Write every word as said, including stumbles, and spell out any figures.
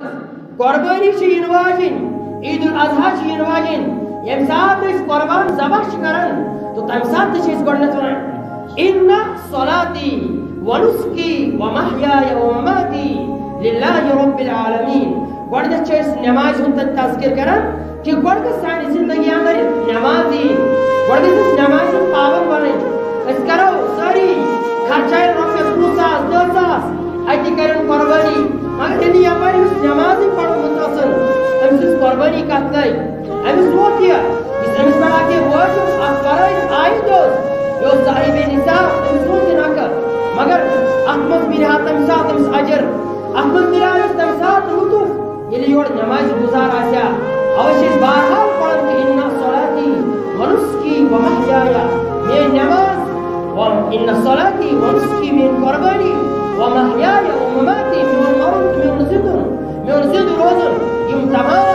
قربانی چھ ین واجن عید الاضحیٰ چھ ین واجن یم سات اس قربان ذبح چھ کرن تو تم سات چھ اس گڈنت ونان ان صلاتی ونسکی ومحیای ومماتی للہ رب العالمین گڈنت چھ اس نماز ہن تذکر کرن کہ گڈنت سانی زندگی اندر نماز دی گڈنت اس نماز پابند بنن اس کرو ساری خرچائے روپیہ دو ساس دو ساس اتی کرن قربانی مگر یعنی یپار امس نماز پڑھ متصل امس اس قربانی کت گئی امس ووت یہ اس امس بڑا کے واجب ات فرائض عائد یہ صاحب نصاب امس ووت نکر مگر ات مز ملہ تمہ سات امس اجر ات مز ملہ تمہ سات لطف ییٚلہِ یور نماز گزار آسیا اوے چھ بہرحال پڑھن کہ ان صلاتی ونسکی ومحیایا یہ نماز ان صلاتی ونسکی من قربانی ومحیایا ومماتی من مرض من زدن من زد روزن یم تمام